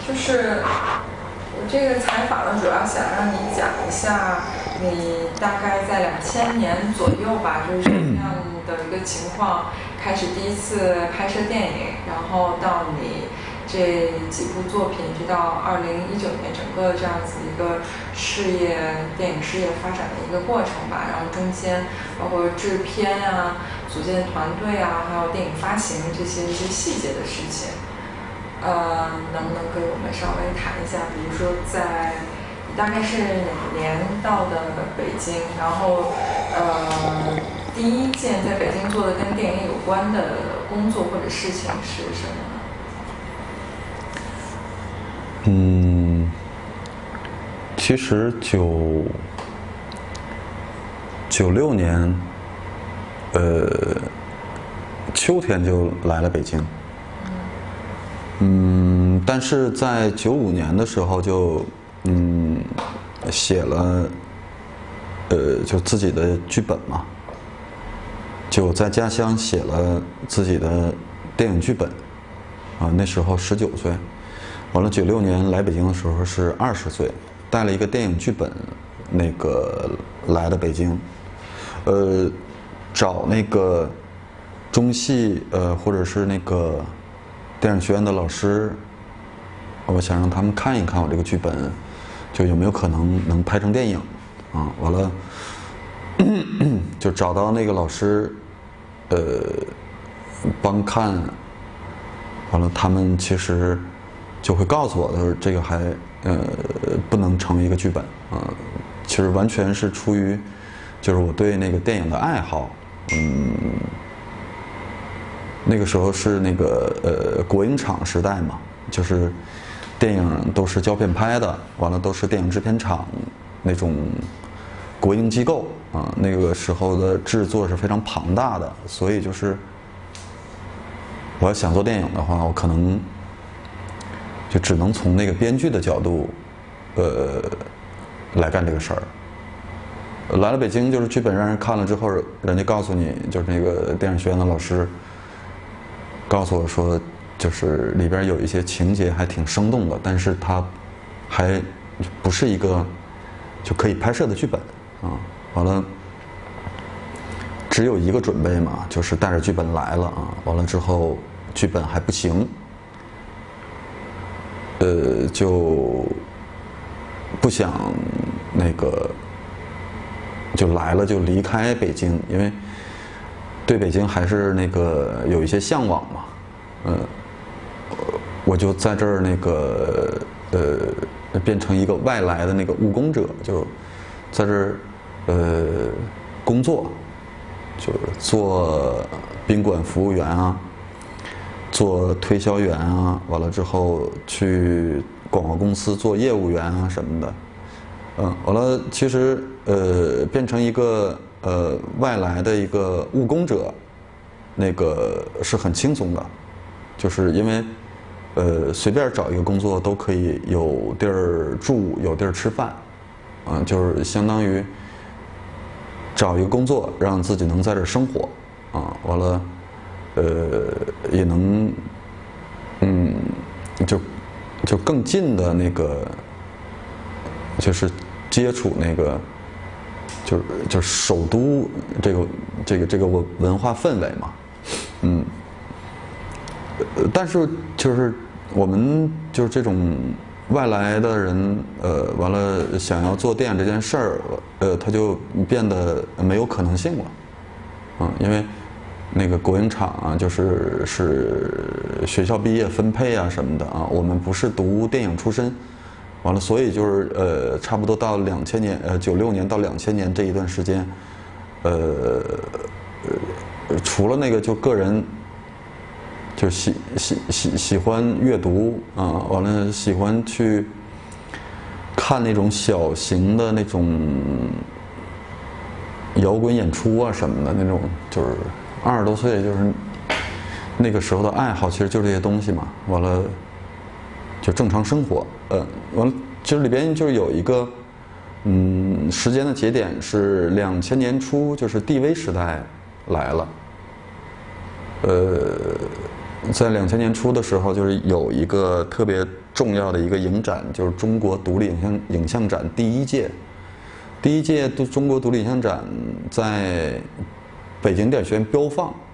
就是我这个采访呢，主要想让你讲一下你大概在2000年左右吧，就是什么样的一个情况，开始第一次拍摄电影，然后到你这几部作品，直到2019年整个这样子一个电影事业发展的一个过程吧。然后中间包括制片啊、组建团队啊，还有电影发行这些一些细节的事情。能不能跟我们稍微谈一下？比如说你大概是哪年到的北京？然后第一件在北京做的跟电影有关的工作或者事情是什么呢？ 其实96年，秋天就来了北京。但是在95年的时候就写了就自己的剧本嘛，就在家乡写了自己的电影剧本啊，那时候19岁，完了96年来北京的时候是20岁，带了一个电影剧本那个来的北京，找那个中戏或者是那个电影学院的老师，我想让他们看一看我这个剧本，就有没有可能能拍成电影啊？完了，就找到那个老师，帮看，完了他们其实就会告诉我的，这个还不能成为一个剧本啊。其实完全是出于就是我对那个电影的爱好，那个时候是那个国影厂时代嘛，就是电影都是胶片拍的，完了都是电影制片厂那种国营机构啊，那个时候的制作是非常庞大的，所以就是我要想做电影的话，我可能就只能从那个编剧的角度来干这个事儿。来了北京，就是剧本让人看了之后，人家告诉你，就是那个电影学院的老师告诉我说，就是里边有一些情节还挺生动的，但是它还不是一个就可以拍摄的剧本啊。完了，只有一个准备嘛，就是带着剧本来了啊。完了之后，剧本还不行，就不想那个就来了就离开北京，因为对北京还是那个有一些向往嘛，我就在这儿那个变成一个外来的那个务工者，就在这儿工作，就是做宾馆服务员啊，做推销员啊，完了之后去广告公司做业务员啊什么的，完了其实变成一个外来的一个务工者，那个是很轻松的，就是因为随便找一个工作都可以有地儿住，有地儿吃饭，就是相当于找一个工作让自己能在这儿生活啊，完了也能就更近的那个就是接触那个就是首都这个文化氛围嘛，但是就是我们就是这种外来的人，完了想要做电影这件事儿，它就变得没有可能性了，因为那个国影厂啊，是学校毕业分配啊什么的啊，我们不是读电影出身，完了，所以就是差不多到2000年，96年到2000年这一段时间，除了那个就个人就喜欢阅读啊，完了喜欢去看那种小型的那种摇滚演出啊什么的那种，就是20多岁就是那个时候的爱好，其实就这些东西嘛。完了就正常生活，完了其实里边就有一个时间的节点是2000年初，就是 DV 时代来了。 在2000年初的时候，就是有一个特别重要的一个影展，就是中国独立影像展第一届。第一届中国独立影像展在北京电影学院标放，